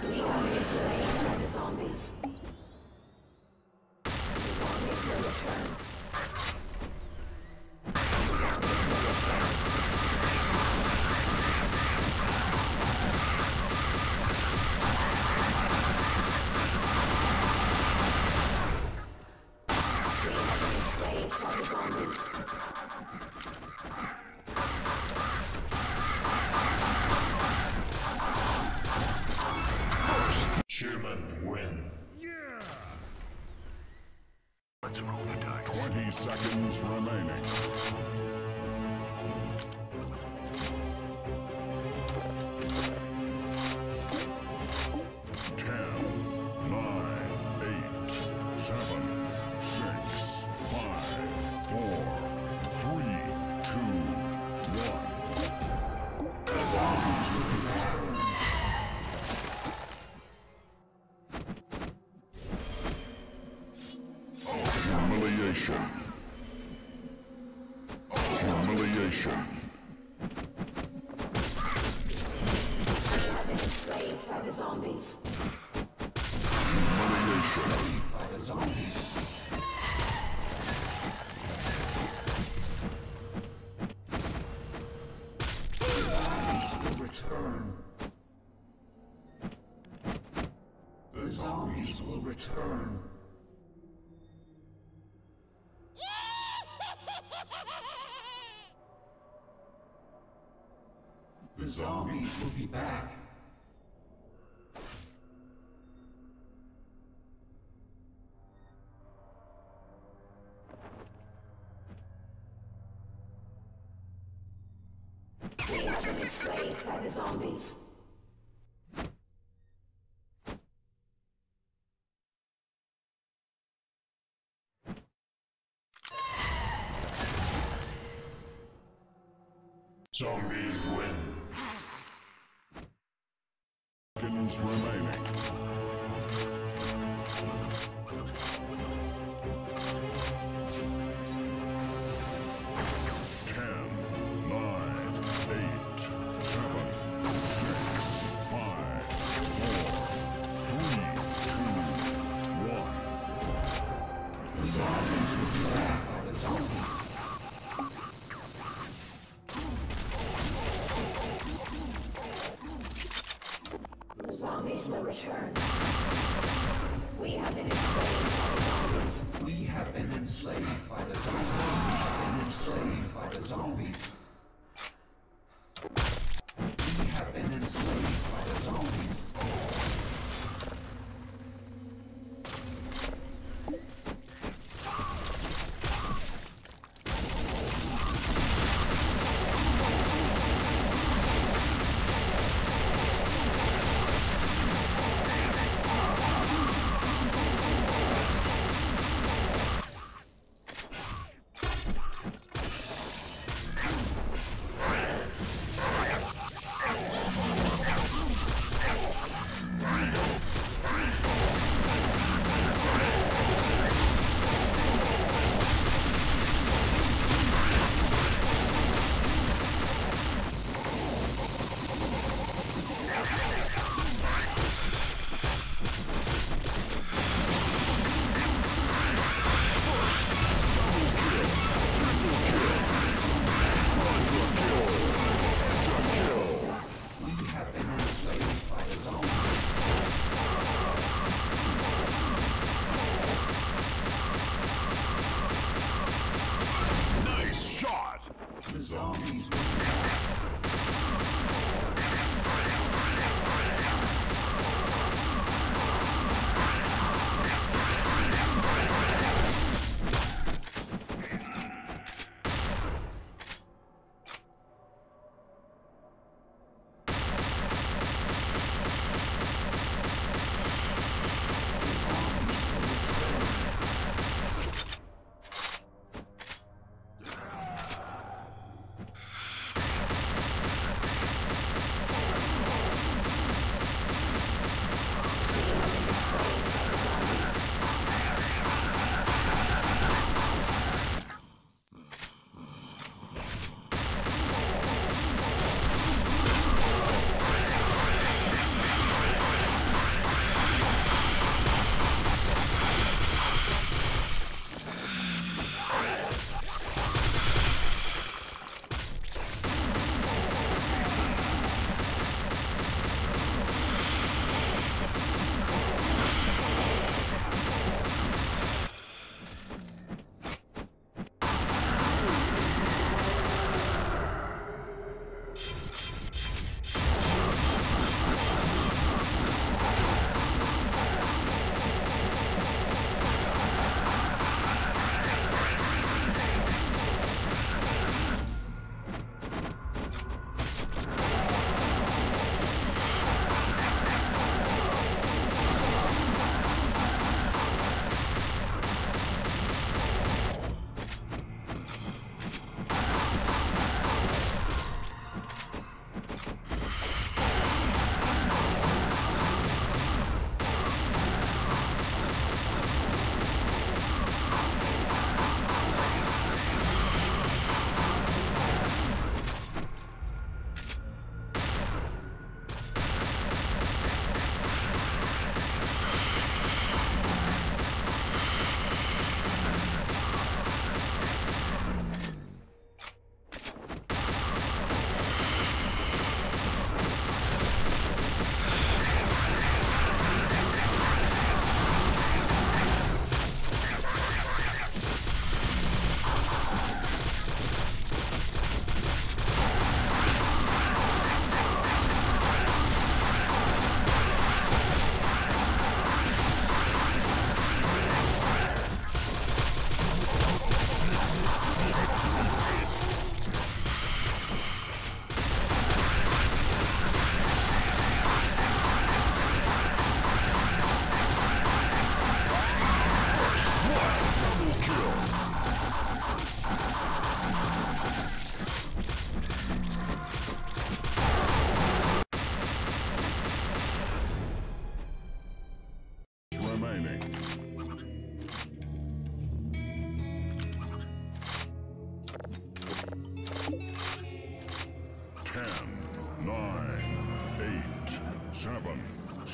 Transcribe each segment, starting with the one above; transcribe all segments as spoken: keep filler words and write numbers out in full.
We have been slain by the zombies. The zombies will return. The zombies will return. We have been slain by the zombies. Chairman win. Yeah! Let's roll the dice. Twenty seconds remaining. Ten, nine, eight, seven, six, five, four, three, two, one. Humiliation. Humiliation. We have been enslaved by the zombies. Humiliation. By the zombies. Return. The zombies will return. The zombies will be back. We have been enslaved by the zombies. Zombies win. Seconds remaining. Ten, nine, eight, seven, six, five, four, three, two, one. The zombies will be back by the zombies. The zombies will return. We have been enslaved by the zombies. We have been enslaved by the zombies. We have been enslaved by the zombies. We have been enslaved by the zombies.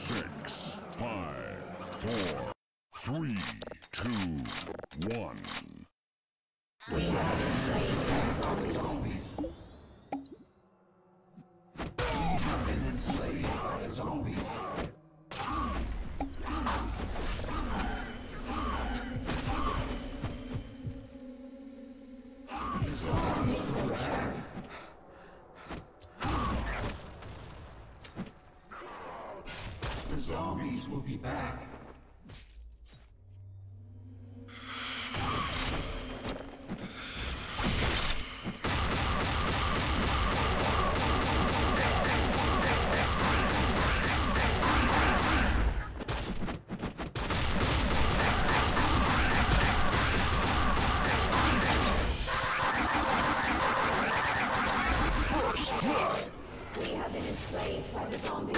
six, five, four, three, two, one. We have been slain by the zombies. Zombies. We have been enslaved by the zombies. The zombies will be back. The zombies will be back. We have been enslaved by the zombies.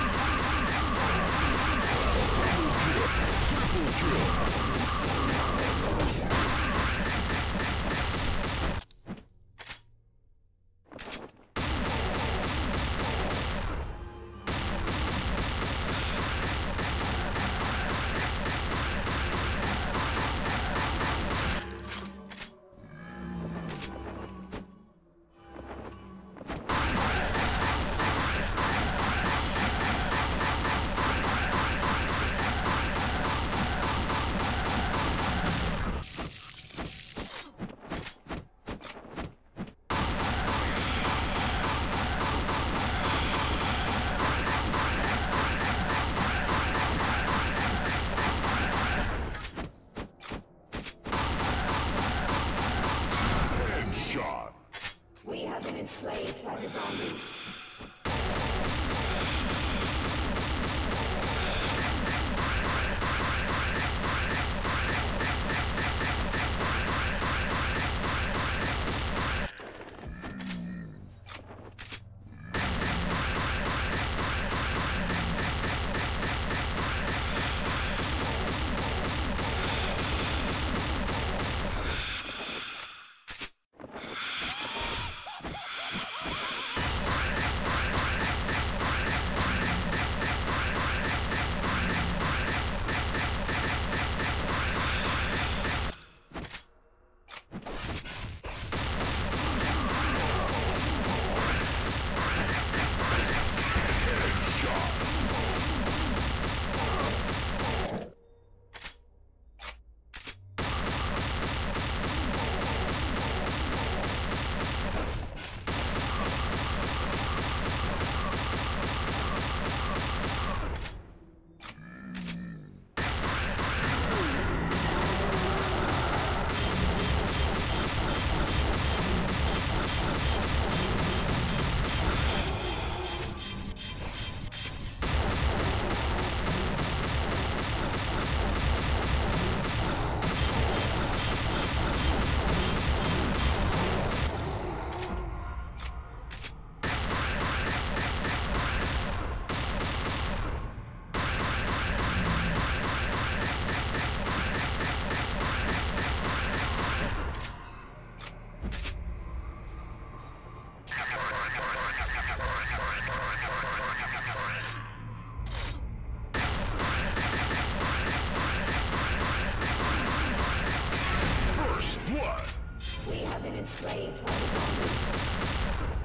Headshot. We have been enslaved by the zombies. First blood. We have been enslaved by the zombies.